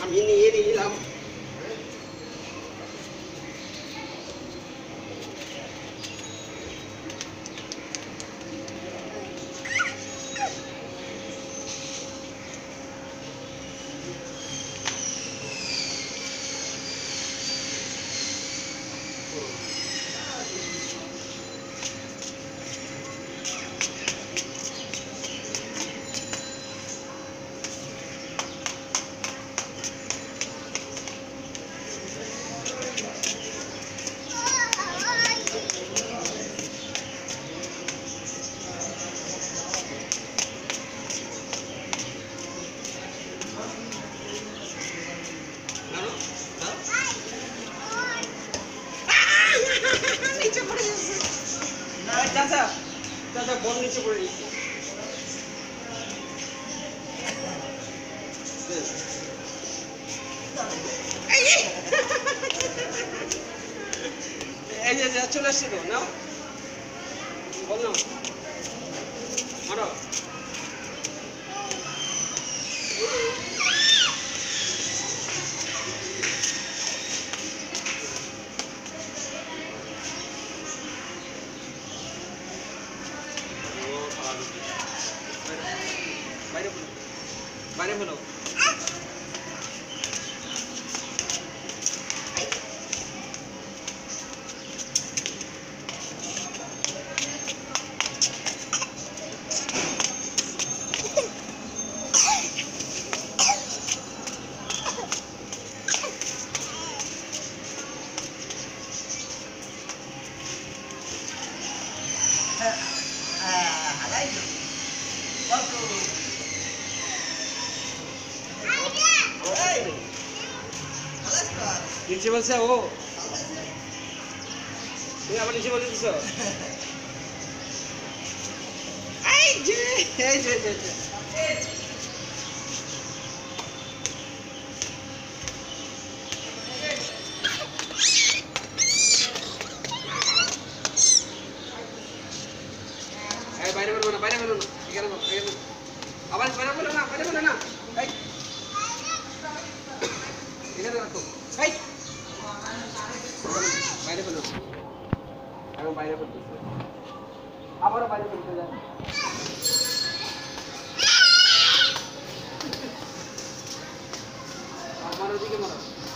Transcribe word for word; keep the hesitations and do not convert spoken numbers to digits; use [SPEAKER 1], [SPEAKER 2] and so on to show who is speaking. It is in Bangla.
[SPEAKER 1] আমি নিয়ে নিলাম। নিচে পড়ে গেছে। না চাচা, চাচা বল নিচে পড়ে গেছে। এই যে চলে আসছে তো, নাও বল নাও, মারো। বাইরে বলো, বাইরে বলো। নিচে বলছে ও, তুমি আবার নিচে বলে দিছ। এই যে এই যে বাইরে বেরো না, বাইরে বেরো না, এখানে আবার বাইরে বেরো না, বাইরে বেরো না, এই এখানে রাখো, এই বাইরে বেরো, এখন বাইরে বেরোতে আবারও বাইরে বেরোতে যায়। আমার ওদিকে মারো।